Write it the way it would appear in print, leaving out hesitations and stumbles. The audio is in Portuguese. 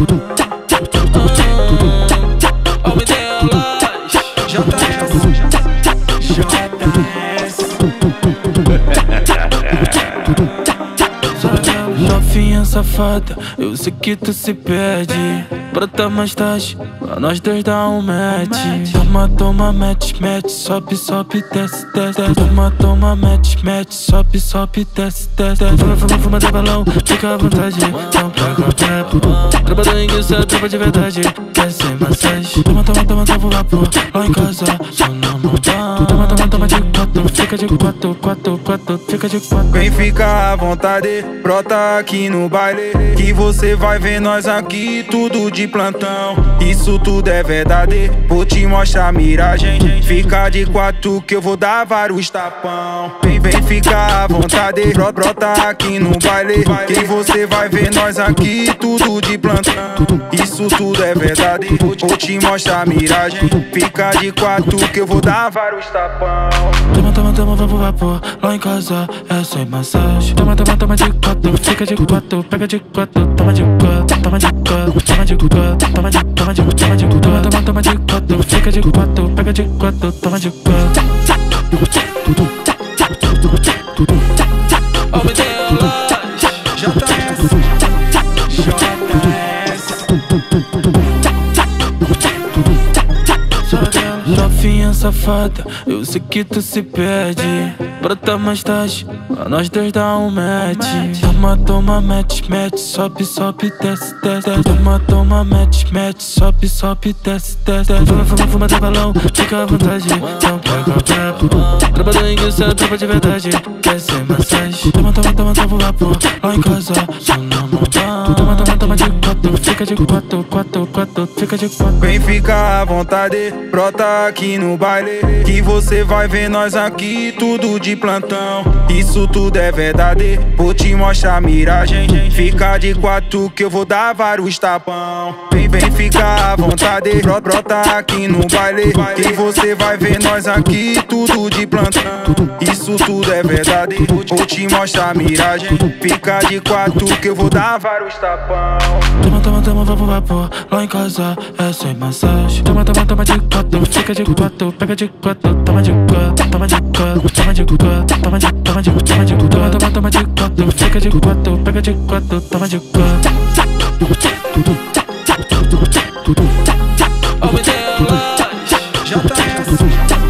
Homem delas, novinha safada, eu sei que tu se perde. Brota mais tarde, pra nós dois dá um match. Toma, match, sobe, desce, desce. Toma, match, sobe, desce, desce. Fuma de balão, fica à vontade. Não pega, tropa do inglês, é tropa de verdade. Quer ser massagem? Toma, vapor, lá em casa, só na mão. Toma de quatro, fica de quatro, fica de quatro. Vem ficar à vontade, brota aqui no baile, que você vai ver nós aqui tudo de plantão. Isso tudo é verdade, vou te mostrar a miragem. Fica de quatro que eu vou dar vários tapão. Vem ficar à vontade, brota aqui no baile, que você vai ver nós aqui tudo de plantão. Isso tudo é verdade, vou te mostrar a miragem. Fica de quatro que eu vou dar vários tapão. Toma, vapor, lá em casa é sem massagem. Toma de quatro, fica de quatro, pega de quatro. Toma de quatro, toma de quatro, toma de quatro, toma de quatro, fica de quatro, pega de quatro, toma de quatro. Homem delas, novinha safada, eu sei que tu se perde. Brota mais tarde, pra nós dois dá um match. Toma, match, sobe, desce, desce. Toma, match, sobe, desce, desce. Fuma de balão, fica à vontade. Não pega, tropa do inglês, é tropa de verdade. Quer ser massagem? Toma vapor, lá em casa, só na mão. Toma de quatro, fica de quatro, fica de quatro. Vem ficar à vontade, brota aqui no baile, que você vai ver nós aqui tudo de plantão. Isso tudo é verdade, vou te mostrar a miragem. Fica de quatro que eu vou dar vários tapão. Vem ficar à vontade, brota aqui no baile, que você vai ver nós aqui tudo de plantão. Isso tudo é verdade, vou te mostrar a miragem. Fica de quatro que eu vou dar vários tapão. Toma, vapor, lá em casa é sem massagem. Toma de quatro, fica de quatro, pega de quatro. Toma de quatro, toma de quatro, fica de quatro, pega de quatro, toma de quatro. Homem delas,